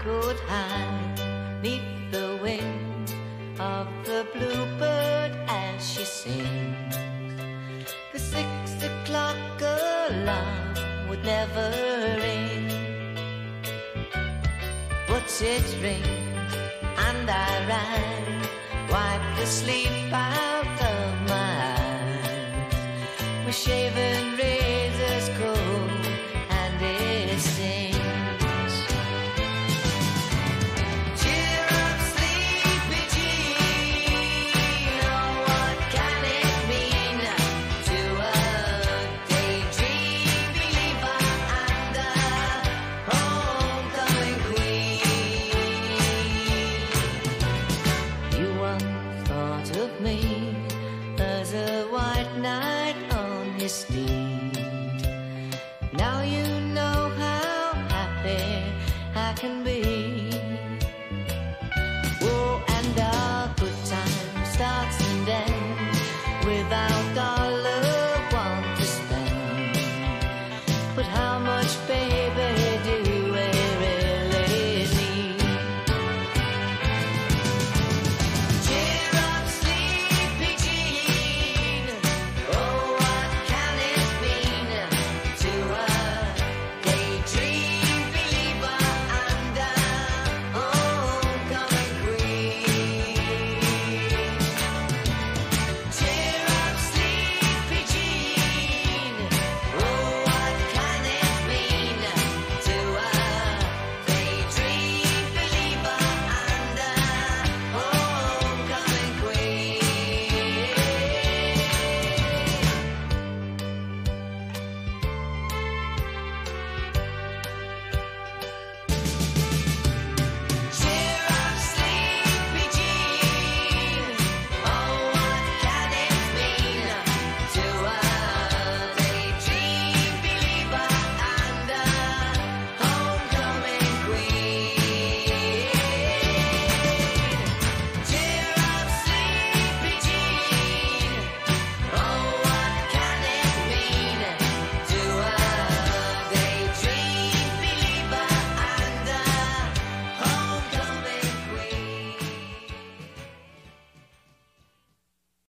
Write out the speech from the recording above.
could hide 'neath the wing of the bluebird as she sings. The 6 o'clock alarm would never ring, but it rings and I rise, wipe the sleep out of my eyes. My shaven razor's cold and it sings. Cheer up, sleepy Jean, oh what can it mean to a daydream believer and a homecoming queen? You once thought of me as a white knight on his steed,